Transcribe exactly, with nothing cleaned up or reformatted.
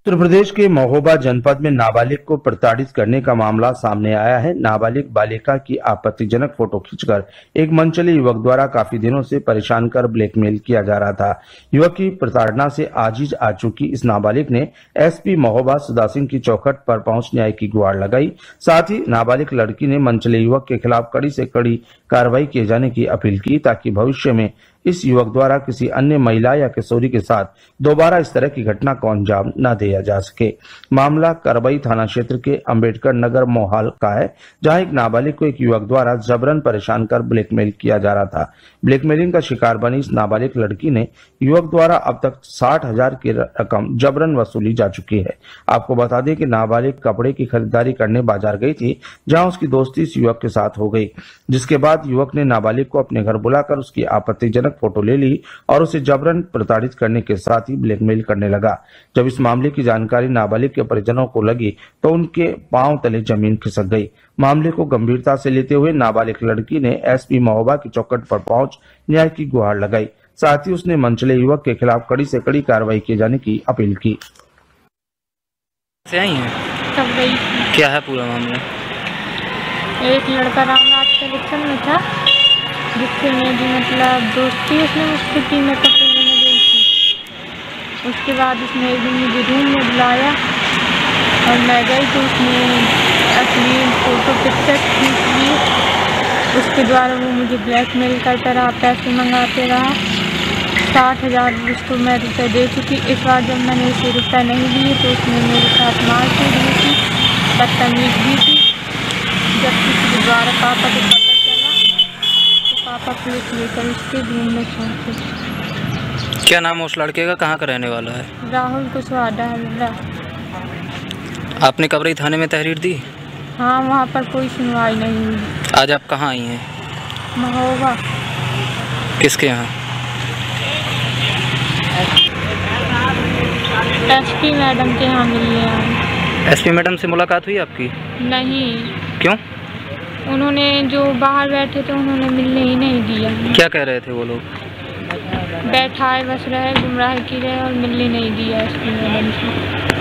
उत्तर प्रदेश के महोबा जनपद में नाबालिग को प्रताड़ित करने का मामला सामने आया है। नाबालिग बालिका की आपत्तिजनक फोटो खींचकर एक मनचले युवक द्वारा काफी दिनों से परेशान कर ब्लैकमेल किया जा रहा था। युवक की प्रताड़ना से आजीज आ चुकी इस नाबालिग ने एसपी महोबा सुधा सिंह की चौखट पर पहुंच न्याय की गुहार लगाई। साथ ही नाबालिग लड़की ने मनचले युवक के खिलाफ कड़ी से कड़ी कार्रवाई किए जाने की अपील की, ताकि भविष्य में इस युवक द्वारा किसी अन्य महिला या किशोरी के साथ दोबारा इस तरह की घटना को अंजाम न दिया जा सके। मामला करबई थाना क्षेत्र के अंबेडकर नगर मोहाल का है, जहां एक नाबालिग को एक युवक द्वारा जबरन परेशान कर ब्लैकमेल किया जा रहा था। ब्लैकमेलिंग का शिकार बनी इस नाबालिग लड़की ने युवक द्वारा अब तक साठ हजार की रकम जबरन वसूली जा चुकी है। आपको बता दें कि नाबालिग कपड़े की खरीदारी करने बाजार गई थी, जहां उसकी दोस्ती इस युवक के साथ हो गई, जिसके बाद युवक ने नाबालिग को अपने घर बुलाकर उसकी आपत्तिजनक फोटो ले ली और उसे जबरन प्रताड़ित करने के साथ ही ब्लैकमेल करने लगा। जब इस मामले की जानकारी नाबालिग के परिजनों को लगी तो उनके पांव तले जमीन खिसक गई। मामले को गंभीरता से लेते हुए नाबालिग लड़की ने एसपी महोबा की चौखट पर पहुंच न्याय की गुहार लगाई। साथ ही उसने मनचले युवक के खिलाफ कड़ी से कड़ी कार्रवाई किए जाने की अपील की। से आई हैं? क्या है पूरा मामला? एक लड़का रामनाथ कलेक्शन में था, जिससे मेरी मतलब दोस्ती, उसने मुझसे टीम में कपड़े लेने गई थी। उसके बाद उसने एक दिन मुझे रूम में बुलाया और मैं गई तो उसने अपनी फोटो पिक्चर खींच ली। उसके द्वारा वो मुझे ब्लैकमेल करता रहा, पैसे मंगाते रहा। साठ हज़ार उसको मैं रुपये दे चुकी। इस बार जब मैंने उसे रुपये नहीं दिए तो उसने मेरे साथ मारपीट दी थी, बदतमीज दी थी। जब किसी के द्वारा पापा को पता चला तो पापा पुलिस लेकर उसके रूम में पहुँचे। क्या नाम है उस लड़के का? कहाँ का रहने वाला है? राहुल कुशवाहा। आपने कबरई थाने में तहरीर दी? हाँ, वहाँ पर कोई सुनवाई नहीं हुई। आज आप कहाँ आई हैं? महोबा। किसके यहाँ? एसपी मैडम के यहाँ मिलने आई। एसपी मैडम से मुलाकात हुई आपकी? नहीं। क्यों? उन्होंने जो बाहर बैठे थे उन्होंने मिलने ही नहीं दिया। क्या कह रहे थे वो लोग? बैठाए बस रहे, गुमराह की रहे और मिलने नहीं दिया एसपी मैडम से।